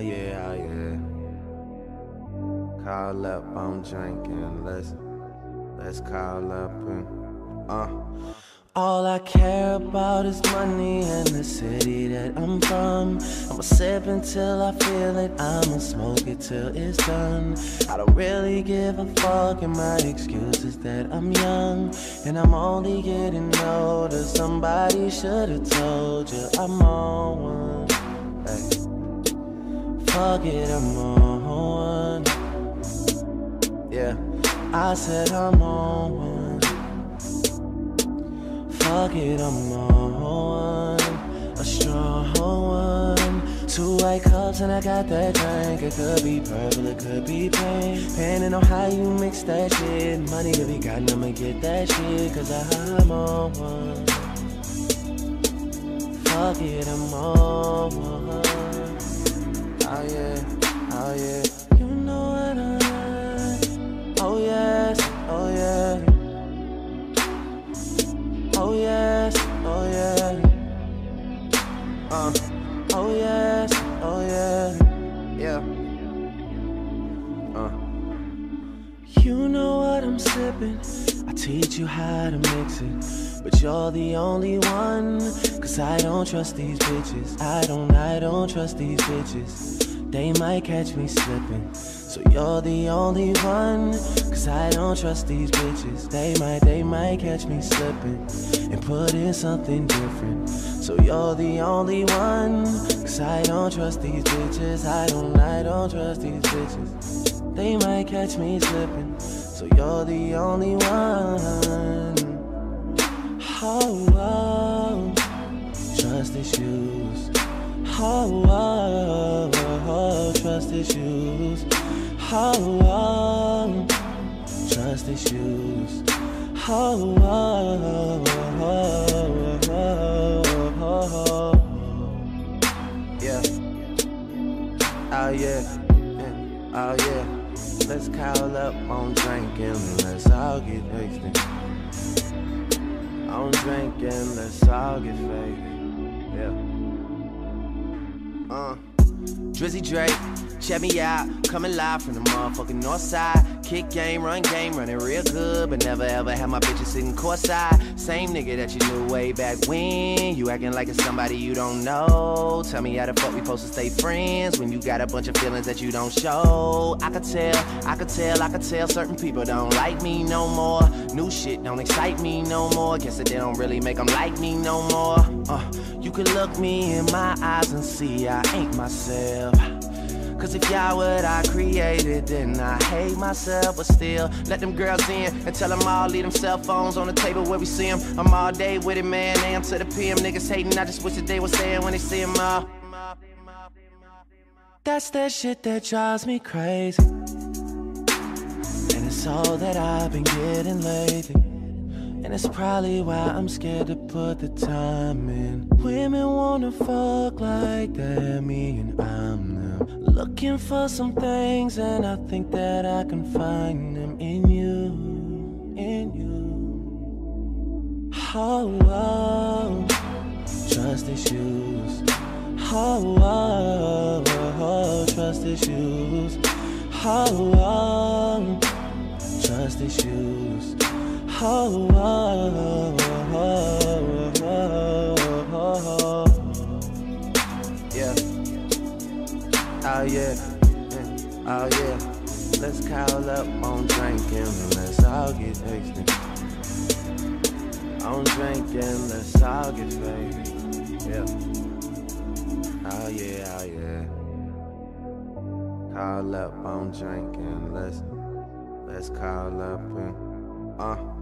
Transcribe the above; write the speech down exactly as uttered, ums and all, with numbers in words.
yeah, oh yeah. Call up, I'm drinking. Let's let's call up and uh. All I care about is money and the city that I'm from. I'ma sip until I feel it, I'ma smoke it till it's done. I don't really give a fuck, and my excuse is that I'm young and I'm only getting older. Somebody should've told you I'm on one. Hey. Fuck it, I'm on one. Yeah, I said I'm on one. Fuck it, I'm on one, a strong one. Two white cups and I got that drink. It could be purple, it could be pink, depending on how you mix that shit. Money to be gotten, I'ma get that shit, cause I'm on one. Fuck it, I'm on one. Oh yeah, oh yeah. You know what I like. Oh yes, oh yeah. Oh yes, oh yeah. Uh, oh yes, oh yeah. Yeah. Uh. You know what I'm sipping. I teach you how to mix it, but you're the only one. Cause I don't trust these bitches. I don't, I don't trust these bitches. They might catch me slipping. So you're the only one. Cause I don't trust these bitches. They might, they might catch me slipping and put in something different. So you're the only one. Cause I don't trust these bitches. I don't, I don't trust these bitches. They might catch me slipping. So you're the only one. Oh, oh. Trust issues. Oh, oh, oh. Trust issues. Oh, oh. Trust issues. Oh, oh, oh, oh, oh. Yeah. Oh yeah. Oh yeah. Let's call up on drinking. Let's all get wasted. On drinking. Let's all get faded. Yeah. Uh. Drizzy Drake, check me out, coming live from the motherfucking north side. Kick game, run game, running real good, but never ever had my bitches sitting courtside. Same nigga that you knew way back when. You acting like it's somebody you don't know. Tell me how the fuck we supposed to stay friends when you got a bunch of feelings that you don't show. I could tell, I could tell, I could tell certain people don't like me no more. New shit don't excite me no more. Guess that they don't really make them like me no more. Uh, you could look me in my eyes and see I ain't myself. Cause if y'all what I created, then I hate myself. But still, let them girls in and tell them all, leave them cell phones on the table where we see them. I'm all day with it, man, A M to the P M. Niggas hating, I just wish that they was saying when they see them all. That's that shit that drives me crazy, and it's all that I've been getting lately. And it's probably why I'm scared to put the time in. Women wanna fuck like they're me and I'm them. Looking for some things and I think that I can find them in you, in you. Oh, oh. Trust issues. Oh, oh, oh. Trust issues. Oh, oh. Trust issues. Oh, oh, oh, oh, oh, oh. Yeah. Oh yeah. Oh yeah. Let's call up on drinking. Let's all get wasted. On drinking. Let's all get faded. Yeah. Oh yeah. Oh yeah. Call up on drinking. Let's let's call up and uh.